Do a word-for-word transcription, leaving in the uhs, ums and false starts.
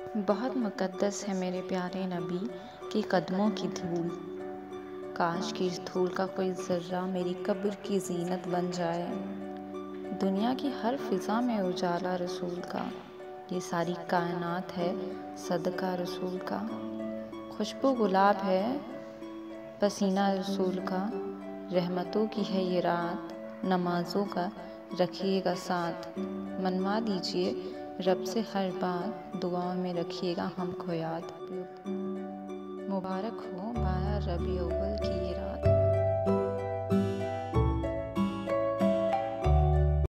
बहुत मुक़द्दस है मेरे प्यारे नबी के कदमों की धूल। काश कि इस धूल का कोई ज़र्रा मेरी कब्र की ज़ीनत बन जाए। दुनिया की हर फ़िज़ा में उजाला रसूल का, ये सारी कायनात है सदका रसूल का। खुशबू गुलाब है पसीना रसूल का, रहमतों की है ये रात, नमाज़ों का रखिएगा साथ। मनवा दीजिए रब से हर बात, दुआओं में रखिएगा हमको याद। मुबारक हो बारह रबी अव्वल की ये रात।